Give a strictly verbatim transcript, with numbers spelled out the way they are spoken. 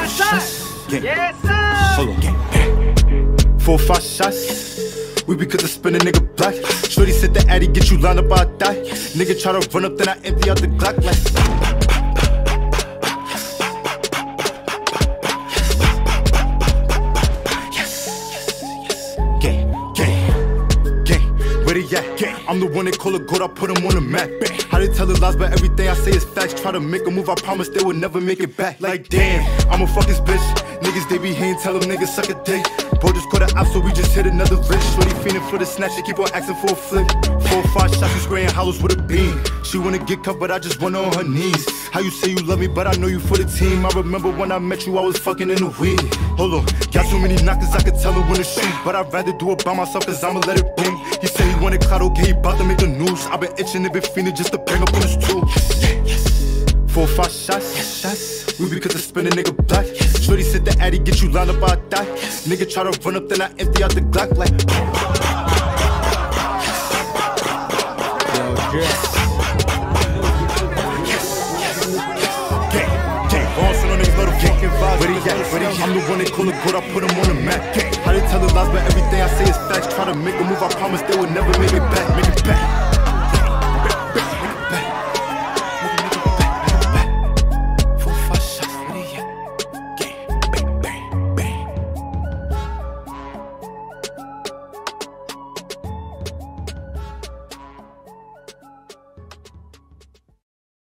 shots. Yes, sir. Hold on. Four, five shots. We be cause I spin a nigga black. Shorty said the addy get you lined up, I die. Nigga try to run up, then I empty out the Glock like. I'm the one they call a goat, I put them on the map. How they tell the lies, but everything I say is facts. Try to make a move, I promise they will never make it back. Like damn, I'm a fuck this bitch. Niggas they be hating, tell them niggas suck a dick. Bro just caught an op, so we just hit another lick. Shorty fiending for the snatch, she keep on asking for a flip. Four or five shots, we spraying hollows with a beam. She wanna get cut, but I just want her on her knees. How you say you love me, but I know you for the team. I remember when I met you, I was fucking in the weed. Hold on, got so many knockers, I could tell her when to shoot. But I'd rather do it by myself, cause I'ma let it boom. He said he wanted clout, okay, he bout to make the news. I've been itching and been fiending just to bang up on his tool. Four or five shots, shots. We be cause I spin a nigga black. Shorty said the addy get you lined up, I die. Nigga try to run up, then I empty out the Glock like. Yo, yeah. Rom Suno niggas love the fucking vibe. Where they at? Where they at? I'm the one they call a goat, I put them on the map. How they tell the lies, but everything I say is facts. Try to make a move, I promise they will never make it back. Make it back.